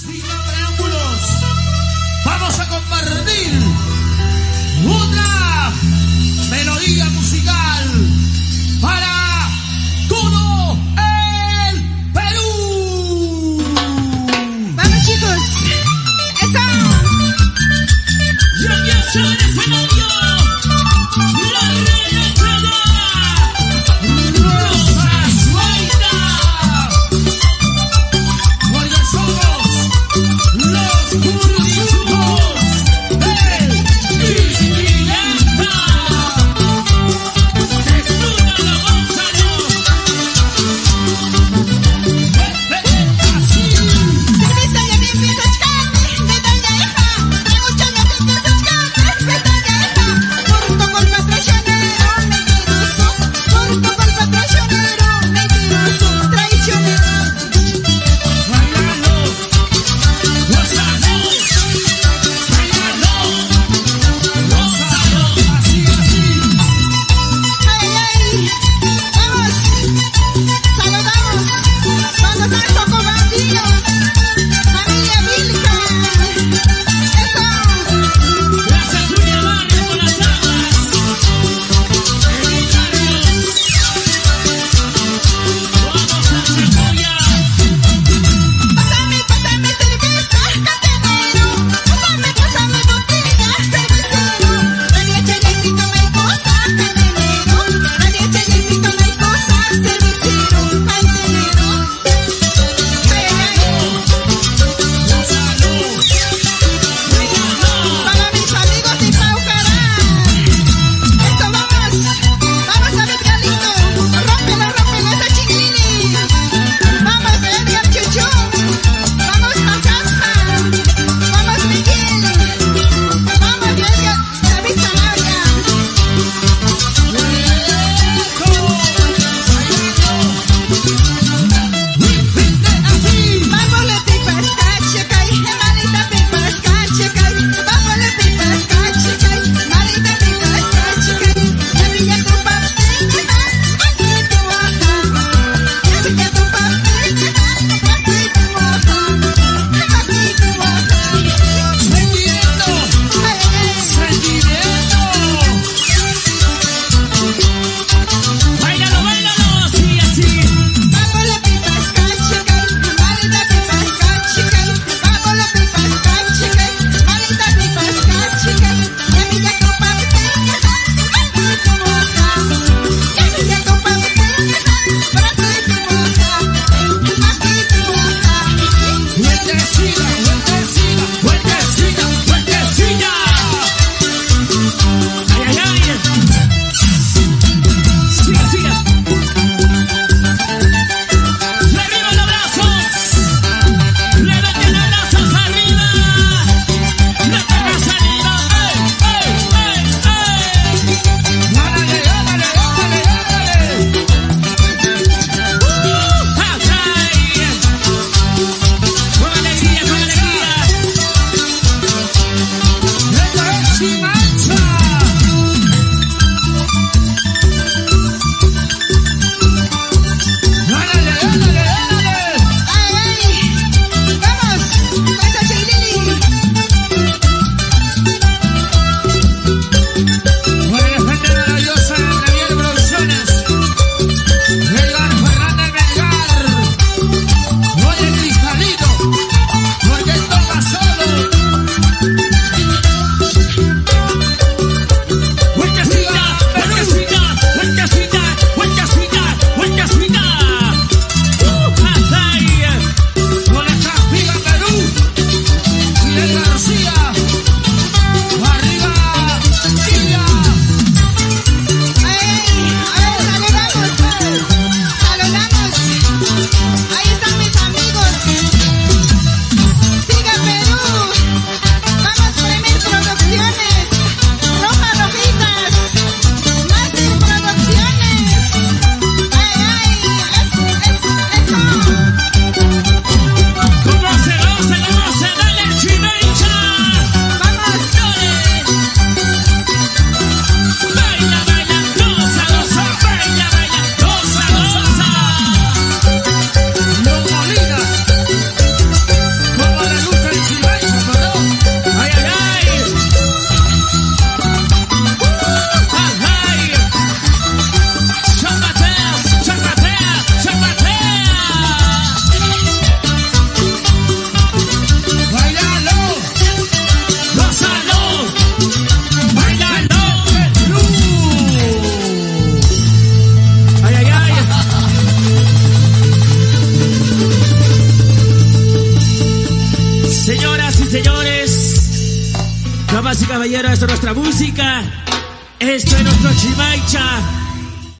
Sin preámbulos, vamos a compartir otra melodía musical para todo el Perú. Vamos, chicos. ¡Eso! Y aquí está el escenario, la reina Rosa Suelta. Porque somos los curdichucos del Distineta. Disfrútalo, Gonzalo. Así. Cerveza ya bien pisachcate, medalla hija. Trago chañate, pisachcate, medalla hija. Porto con patrocinero, mentiroso. Porto con patrocinero, mentiroso. Traicionero. Bailalo, gózalo, bailalo, gózalo, así, así. Ay, ay. Vamos. Saludamos. Vamos a Socomatillos. Familia Vilca. Eso. Gracias, Julia Barrio, por las aguas. Editarios. Vamos a Segovia. Pásame cerveza, catenero. Pásame botella, cervecero. Nadie echa yesito, no hay cosa, catenero. Nadie echa yesito, no hay cosa, cervecero, catenero. Ay, ay. Gózalo, bailalo. Para mis amigos de Paucará. Eso, vamos. Vamos a ver, Galito. Rómpelo esa chiquilini. Vamos, Edgar Chuchu. Vamos, Macaspa. Vamos, Miguel. Vamos, Edgar. David Sanabria. Vamos, le pipas, cachecay. Malita pipas, cachecay. Vamos, le pipas, cachecay. Malita pipas, cachecay. Ya villa tu papel, aquí tu hoja. Ya villa tu papel, aquí tu hoja. Aquí tu hoja. Sentimiento, Ay, ay. sentimiento. Bailalo, bailalo, así, así. Vamos, le pipas, cachecay. Malita pipas, cachecay. Vamos, le pipas, cachecay. Malita pipas, cachecay. Ya villa tu papel, aquí tu hoja. Ya villa tu papel, aquí tu hoja. Aquí tu hoja. Vueltecilla, vueltecilla, vueltecilla, vueltecilla. Ay, ay, ay. Siga, siga. ¡Arriba los brazos! ¡Levanten los brazos arriba! ¡Las palmas arriba! ¡Ey, ey, ey, ey! ¡Ándale, ándale, ándale, ándale! ¡Ay! Con alegría, con alegría. Señoras y señores, damas y caballeros, esto es nuestra música, esto es nuestro Chimaicha.